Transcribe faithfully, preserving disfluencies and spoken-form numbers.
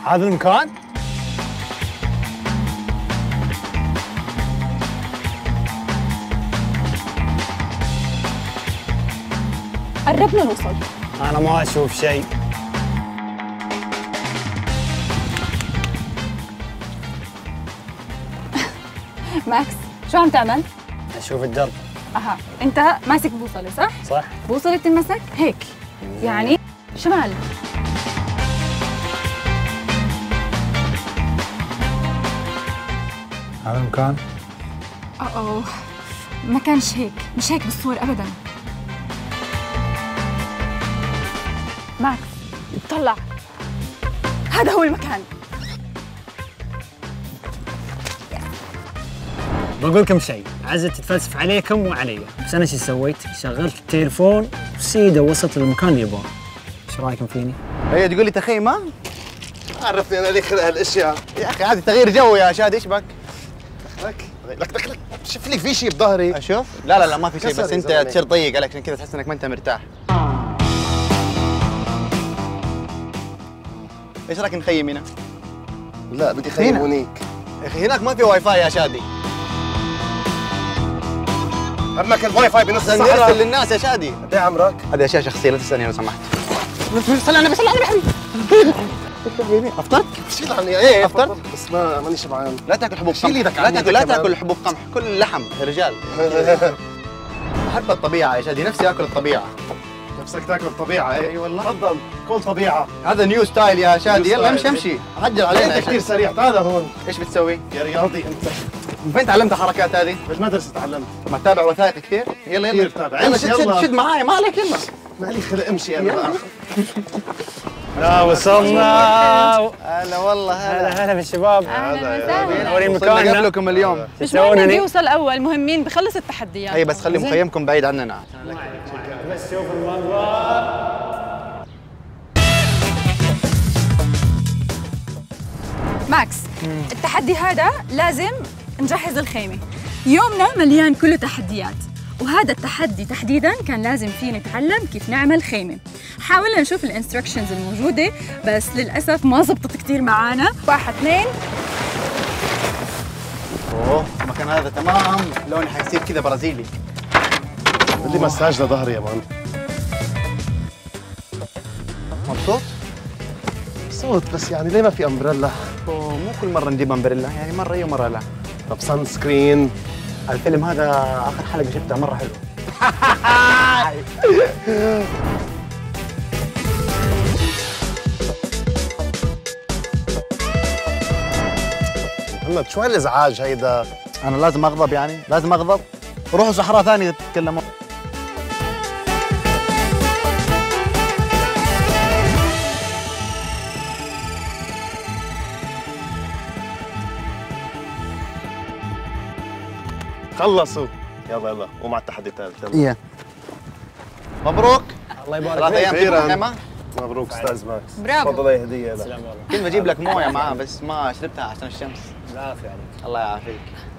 هذا المكان؟ قربنا نوصل. أنا ما أشوف شيء. ماكس شو عم تعمل؟ أشوف الدرب. اها انت ماسك بوصله صح؟ صح. بوصله تنمسك هيك يعني شمال. هذا المكان؟ اوه ما كانش هيك، مش هيك بالصور ابدا. ماكس طلع، هذا هو المكان. بقول لكم شيء، عزت تتفلسف عليكم وعلي، بس انا شو سويت؟ شغلت التليفون وسيده وصلت للمكان اللي يبغاه. ايش رايكم فيني؟ هي تقول لي تخيمه؟ عرفتني انا ليه خلق هالاشياء. يا اخي هذه تغيير جو يا شادي، ايش بك؟ لك لك لك لك شوف لي في شيء بظهري. اشوف؟ لا لا لا ما في شيء، بس يا انت زلمة. تصير ضيق عليك عشان كذا تحس انك ما انت مرتاح. ايش رايك نخيم هنا؟ لا بدي خيم هنا. هونيك. يا اخي هناك ما في واي فاي يا شادي. عمك الواي فاي بنص نرسل الصحراء. للناس يا شادي. قد ايه عمرك؟ هذه اشياء شخصيه لا تسالني لو سمحت. صل على النبي صل على النبي حبيبي. افطرت؟ شيل عني ايه أفطرت؟ بس ما ماني شبعان. لا تاكل حبوب شيل قمح، ايدك لا عني تاكل لا أنت كمان. تاكل حبوب قمح، كل لحم يا رجال. احب الطبيعه يا شادي، نفسي اكل الطبيعه. نفسك تاكل الطبيعه اي والله. تفضل كل طبيعه. هذا نيو ستايل يا شادي، نيو يلا ستايل. امشي امشي عجل علينا انت يا كثير شادي. سريع. تعال هون. ايش بتسوي؟ يا رياضي انت. فين تعلمت الحركات هذه؟ بالمدرسه تعلمت. ما تتابع وثائق كثير؟ يلا كثير يلا بتابع. يلا امشي شد شد يلا. شد معايا ما عليك يلا. مالي خلق امشي انا. لا وصلنا. هلا والله هلا هلا هلا بالشباب. اهلا وسهلا. نوري وصلنا مكاننا. قبلكم اليوم. مش مهم مين بيوصل اول، مهم مين بخلص التحديات. هي بس خلي مخيمكم بعيد عننا. بس شوف المنظر. ماكس التحدي هذا لازم نجهز الخيمة. يومنا مليان كله تحديات، وهذا التحدي تحديدا كان لازم فيه نتعلم كيف نعمل خيمة. حاولنا نشوف الانستركشنز الموجودة بس للأسف ما زبطت كتير معانا. واحد اثنين. اوه المكان هذا تمام، لوني حيصير كذا برازيلي. بدي مساج لظهري يا مان. مبسوط؟ صوت بس يعني ليه ما في امبريلا؟ اوه مو كل مرة نجيب امبريلا، يعني مرة اي ومرة لا. طب سان سكرين. الفيلم هذا اخر حلقة شفتها مرة حلو. محمد شو هالازعاج هيدا؟ انا لازم اغضب يعني؟ لازم اغضب؟ روحوا صحراء ثانية تتكلموا. خلصوا. يلا يلا ومع التحدي الثالث يلا. ايه مبروك. الله يبارك ثلاث فيك. ايام في أخيراً. الخيمة. مبروك استاذ ماكس. برافو. تفضل هي هديه لك. سلام والله. كنت بجيب لك مويه معاه بس ما شربتها عشان الشمس. العافيه عليك. الله يعافيك.